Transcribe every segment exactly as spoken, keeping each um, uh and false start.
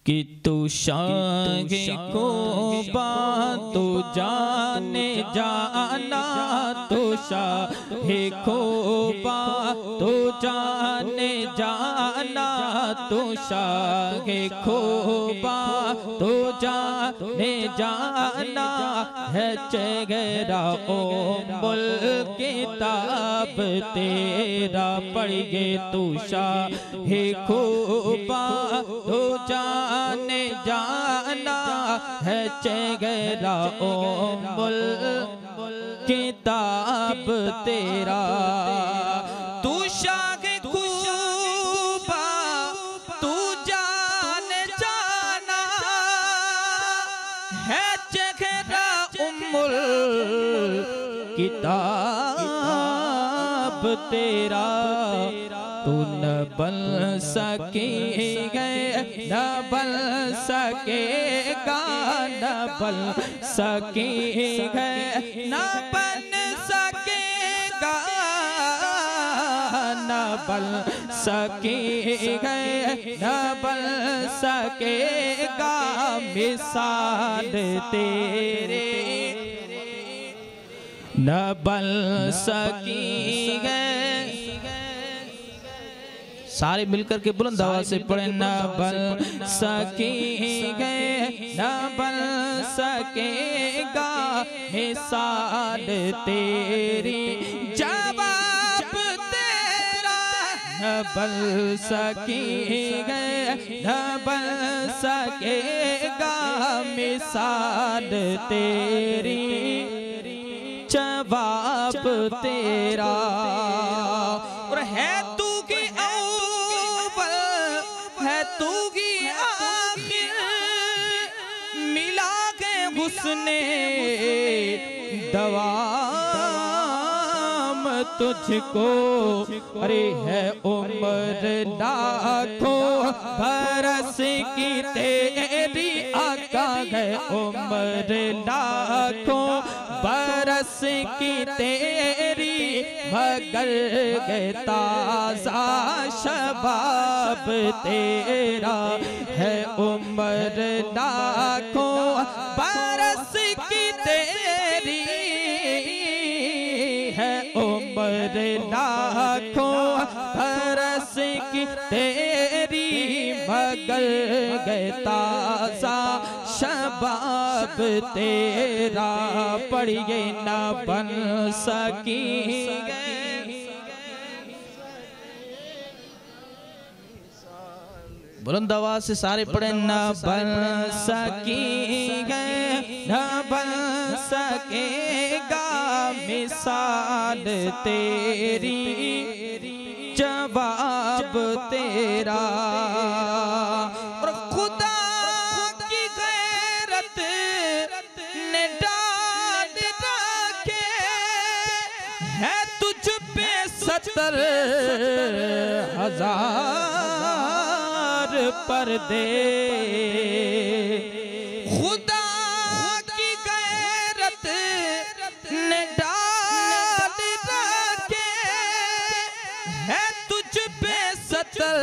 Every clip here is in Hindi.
कि तू शागे को बात तो जाने जाना, तो शाहे को बात तो जाने जाना, तो शाहे को बात तो जाने जाना है चेहरा ओ मुल किताब तेरा पढ़िए तू शाहे को बात तो जाने जाना है चेहरा ओ मुल किताब तेरा। तू शागे खूबा तू जाने जाना है चेहरा उम्मुल किताब तेरा। तू न बन सकेगा न बन सकेगा न बन सकेगा न बन सकेगा न बन सकेगा न बन सकेगा मिसाल तेरे न बन सकेगा। सारे मिलकर के बुलंद आवाज से पढ़े न बन सकेगा न बन सकेगा मिसाल तेरी जवाब तेरा न बन सकेगा न बन सकेगा मिसाल तेरी जवाब तेरा। और है तू तू की आखिर मिला के हुस्ने दवाम तुझको। अरे है उम्र लाखों बरस की तेरी आका है उम्र लाखों बरस की तेरी मगर गए ताज़ा शबाब तेरा है उम्र लाखों बरस की तेरी है उम्र लाखों बरस की तेरी मगर गए ताज़ा शबाब तेरा पढ़िए न बन सकेगा। बुलंद आवाज से सारे पढ़े न बन सकेगा न बन सकेगा मिसाल तेरी जवाब तेरा। और खुदा की गैरत ने डाल रखे है तुझ पे सत्तर हजार पर्दे। खुदा की गैरत ने डाल रखे है तुझ पे सत्तर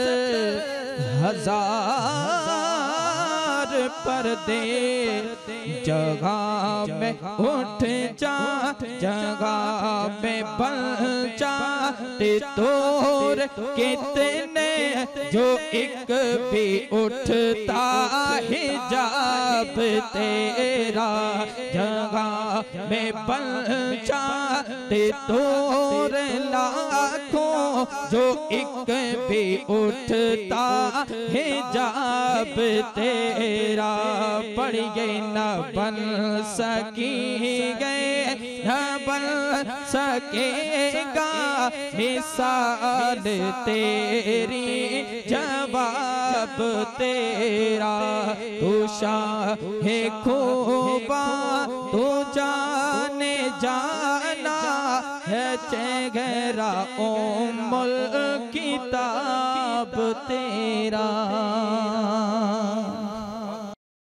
हजार पर्दे। जगह में उठ जा जगह में बन जा तोर कितने जो एक भी उठता हिजाब तेरा जगह में बन जा तोर लाखों जो एक भी उठता हिजाब तेरा पढ़िए न बन सकेगा न बन सकेगा मिसाल तेरी जवाब तेरा। तू शाहे खूबा तू जाने जाना है चेहरा उम्मुल किताब तेरा।